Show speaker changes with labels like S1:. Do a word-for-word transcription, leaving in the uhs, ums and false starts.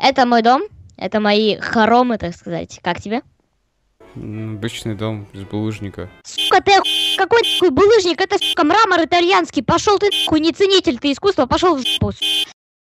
S1: Это мой дом. Это мои хоромы, так сказать. Как тебе?
S2: Обычный дом из булыжника.
S1: Сука, ты какой такой булыжник? Это, сука, мрамор итальянский. Пошел ты нахуй, не ценитель ты искусства, пошел в жопу.